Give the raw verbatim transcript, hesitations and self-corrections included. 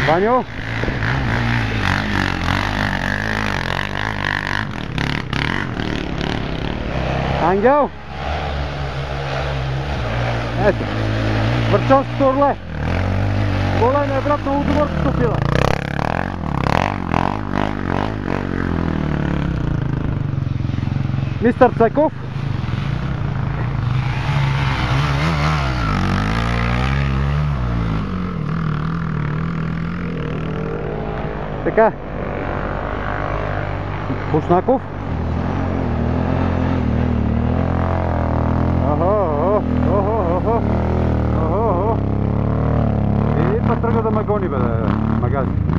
Ваньо? Ангел? Ето. Върчонското орле. Голем е брат на Лудоморското пиле. Мистер Цеков. Така. Буснаков. Охо, охо, охо, охо, охо. И па тръгва да ме гони, бе, магази.